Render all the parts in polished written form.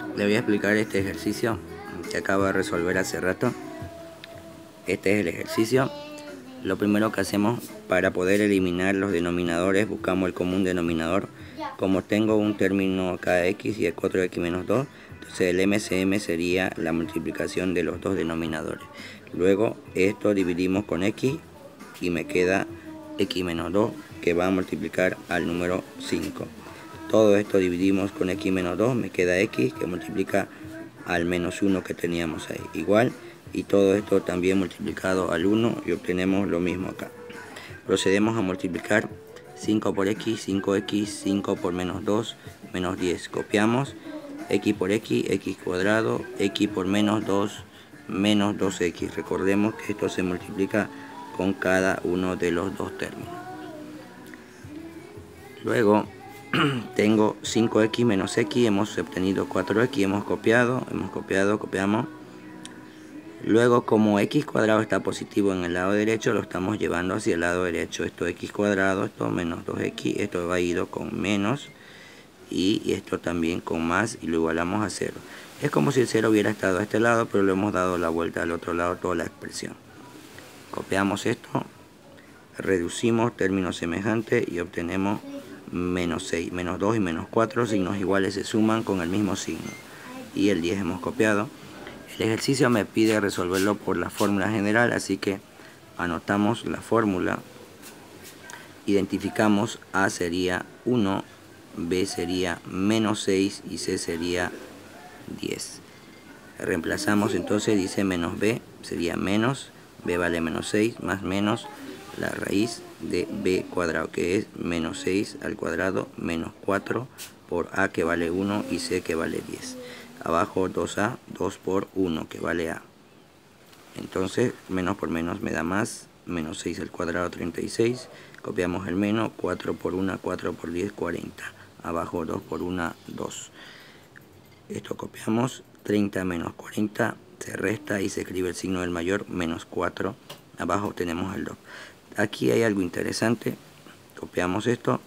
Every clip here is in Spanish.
Le voy a explicar este ejercicio que acabo de resolver hace rato. Este es el ejercicio. Lo primero que hacemos para poder eliminar los denominadores, buscamos el común denominador. Como tengo un término acá x y el 4x menos 2, entonces el MCM sería la multiplicación de los dos denominadores. Luego esto dividimos con x y me queda x menos 2, que va a multiplicar al número 5. Todo esto dividimos con x menos 2, me queda x, que multiplica al menos 1 que teníamos ahí, igual, y todo esto también multiplicado al 1 y obtenemos lo mismo acá. Procedemos a multiplicar 5 por x, 5x, 5 por menos 2, menos 10. Copiamos x por x, x cuadrado, x por menos 2, menos 2x. Recordemos que esto se multiplica con cada uno de los dos términos. Luego tengo 5x menos x, hemos obtenido 4x, hemos copiado, copiamos. Luego, como x cuadrado está positivo en el lado derecho, lo estamos llevando hacia el lado derecho. Esto x cuadrado, esto menos 2x, esto va ido con menos y esto también con más y lo igualamos a 0. Es como si el 0 hubiera estado a este lado, pero le hemos dado la vuelta al otro lado toda la expresión. Copiamos esto, reducimos términos semejantes y obtenemos menos 6, menos 2 y menos 4, signos iguales se suman con el mismo signo. Y el 10 hemos copiado. El ejercicio me pide resolverlo por la fórmula general, así que anotamos la fórmula. Identificamos A sería 1, B sería menos 6 y C sería 10. Reemplazamos entonces, dice menos B, sería menos, B vale menos 6, más menos la raíz de b cuadrado, que es menos 6 al cuadrado menos 4 por a, que vale 1, y c, que vale 10. Abajo 2a, 2 por 1, que vale a. Entonces menos por menos me da más, menos 6 al cuadrado 36, copiamos el menos, 4 por 1, 4 por 10, 40. Abajo 2 por 1, 2. Esto copiamos, 30 menos 40 se resta y se escribe el signo del mayor, menos 4. Abajo tenemos el 2. Aquí hay algo interesante, copiamos esto.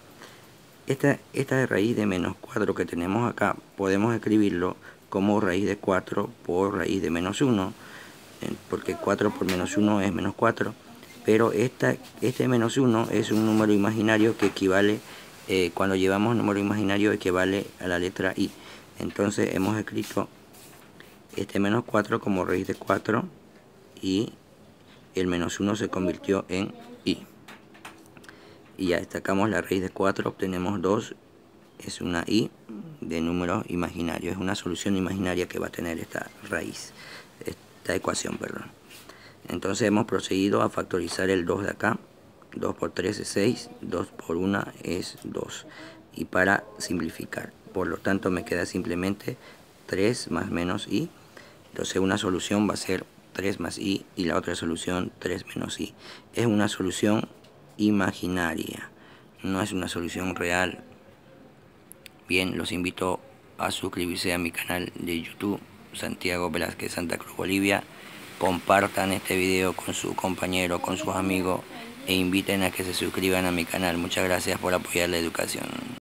Esta raíz de menos 4 que tenemos acá, podemos escribirlo como raíz de 4 por raíz de menos 1, porque 4 por menos 1 es menos 4, pero este menos 1 es un número imaginario que equivale, cuando llevamos número imaginario equivale a la letra i. Entonces hemos escrito este menos 4 como raíz de 4 y el menos 1 se convirtió en i. Y ya destacamos la raíz de 4, obtenemos 2, es una i de número imaginario, es una solución imaginaria que va a tener esta raíz, esta ecuación, perdón. Entonces hemos procedido a factorizar el 2 de acá, 2 por 3 es 6, 2 por 1 es 2, y para simplificar, por lo tanto me queda simplemente 3 más menos i. Entonces una solución va a ser 3 más i y la otra solución 3 menos i. Es una solución imaginaria, no es una solución real. Bien, los invito a suscribirse a mi canal de YouTube, Santiago Velázquez Santa Cruz, Bolivia. Compartan este video con su compañero, con sus amigos, e inviten a que se suscriban a mi canal. Muchas gracias por apoyar la educación.